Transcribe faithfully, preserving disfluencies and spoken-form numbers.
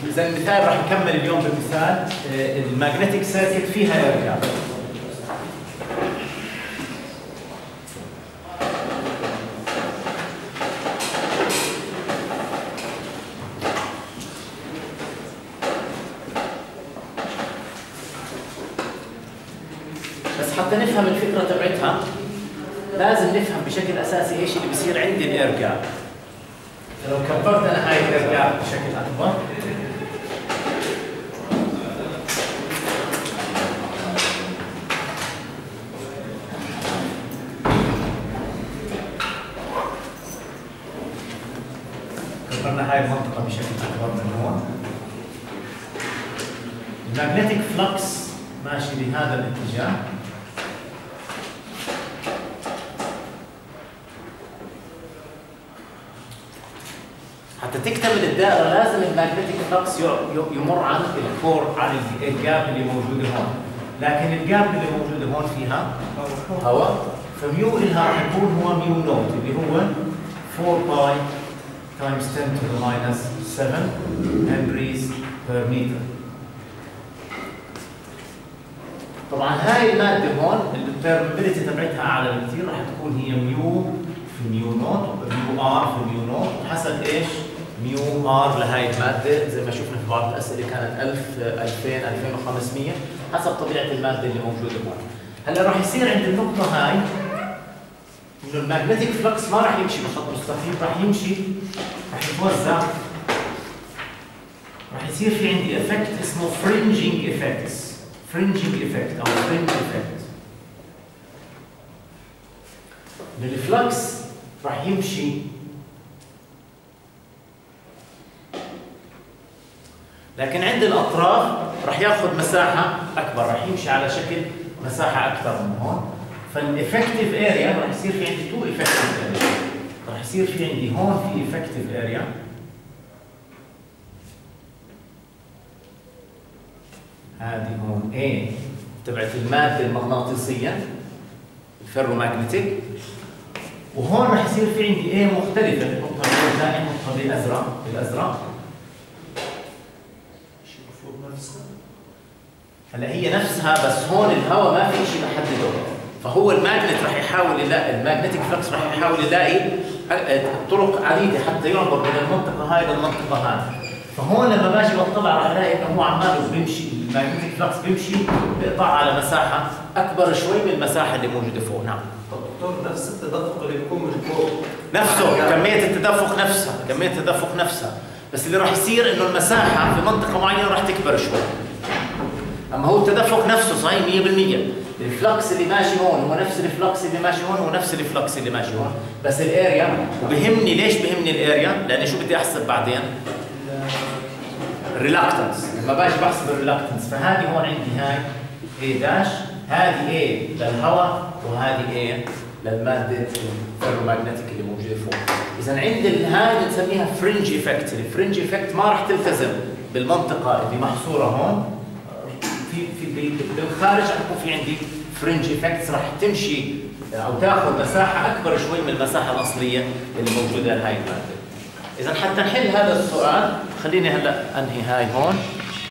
إذا المثال راح نكمل اليوم بمثال الماجنتيك سيركت فيها اير جاب. بس حتى نفهم الفكرة تبعتها لازم نفهم بشكل أساسي إيش اللي بيصير عند الاير جاب. لو كبرت أنا هاي الاير جاب بشكل أكبر كبرنا هاي المنطقة بشكل أكبر من هون، الماجنتيك فلكس ماشي بهذا الاتجاه، حتى تكتمل الدائرة لازم الماجنتيك فلكس يمر عن الكور، عن الجاب اللي موجودة هون، لكن الجاب اللي موجودة هون فيها هواء، فميو إلها راح يكون هو ميو نوت اللي هو four باي times ten to the minus seven henries per meter. طبعا هاي المادة هون البيرمبيليتي تبعتها أعلى بكثير، راح تكون هي ميو في ميو نوت، ميو ار في ميو نوت، حسب ايش؟ ميو ار لهاي المادة، زي ما شفنا في بعض الأسئلة كانت ألف، ألفين، ألفين وخمسمية، حسب طبيعة المادة اللي موجودة هون. هلا راح يصير عند النقطة هاي إنه الماجنتيك فلكس ما راح يمشي بخط مستقيم، راح يمشي، راح يتوزع، راح يصير في عندي افكت اسمه فرنجينج افكتس، فرنجينج افكت أو فرنج افكت. الفلكس راح يمشي لكن عند الأطراف راح ياخذ مساحة أكبر، راح يمشي على شكل مساحة أكثر من هون، فالإفكتيف اريا راح يصير في عندي تو إفكتيف اريا، راح يصير في عندي هون في إفكتيف اريا هذه هون A تبعت المادة المغناطيسية الفيرومagnetic، وهون راح يصير في عندي A مختلفة، النقطة الثانية نقطة بالأزرق، بالأزرق هلا هي نفسها بس هون الهواء ما في شيء محدده، فهو الماجنت راح يحاول يلاقي، الماجنتيك فلكس راح يحاول يلاقي طرق عديده حتى يعبر من المنطقه هاي للمنطقه هاي، فهون لما باجي بطلع راح الاقي انه هو عماله بيمشي، الماجنتيك فلكس بيمشي بيقطع على مساحه اكبر شوي من المساحه اللي موجوده فوق. نعم دكتور، نفس التدفق اللي بيكون من فوق نفسه، كميه التدفق نفسها، كميه التدفق نفسها، بس اللي راح يصير انه المساحه في منطقه معينه راح تكبر شوي. اما هو التدفق نفسه صحيح مية بالمية، الفلكس اللي ماشي هون هو نفس الفلكس اللي ماشي هون هو نفس الفلكس اللي ماشي هون، بس الاريا، وبهمني ليش بهمني الاريا؟ لاني شو بدي احسب بعدين؟ الريلاكتنس، لما باجي بحسب الريلاكتنس، فهذه هون عندي هاي A داش، هذه A للهواء وهذه A للماده الفيرومagnetic اللي موجوده فوق. اذا عند هاي بنسميها فرنج افكت، الفرنج افكت ما راح تلتزم بالمنطقه اللي محصوره هون، في في بالخارج راح يكون في عندي فرنج افكتس راح تمشي او تاخذ مساحه اكبر شوي من المساحه الاصليه اللي موجوده لهي الماده. اذا حتى نحل هذا السؤال خليني هلا انهي هاي هون.